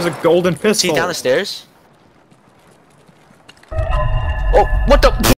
a golden pistol. See down the stairs? Oh, what the?